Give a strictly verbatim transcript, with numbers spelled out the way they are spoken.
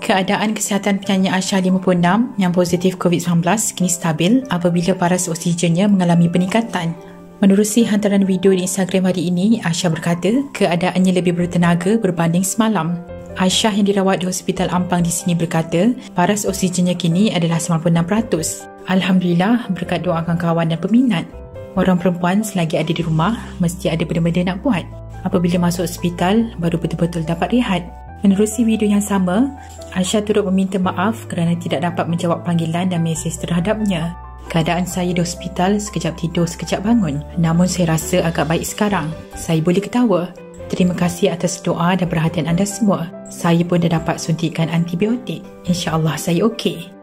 Keadaan kesihatan penyanyi Aisyah lima puluh enam yang positif covid sembilan belas kini stabil apabila paras oksigennya mengalami peningkatan. Menerusi hantaran video di Instagram hari ini, Aisyah berkata keadaannya lebih bertenaga berbanding semalam. Aisyah yang dirawat di Hospital Ampang di sini berkata paras oksigennya kini adalah sembilan puluh enam peratus. Alhamdulillah berkat doa kawan-kawan dan peminat. Orang perempuan selagi ada di rumah mesti ada benda-benda nak buat. Apabila masuk hospital baru betul-betul dapat rehat. Menerusi video yang sama, Aisyah turut meminta maaf kerana tidak dapat menjawab panggilan dan mesej terhadapnya. Keadaan saya di hospital, sekejap tidur, sekejap bangun. Namun saya rasa agak baik sekarang. Saya boleh ketawa. Terima kasih atas doa dan perhatian anda semua. Saya pun dah dapat suntikan antibiotik. InsyaAllah saya okey.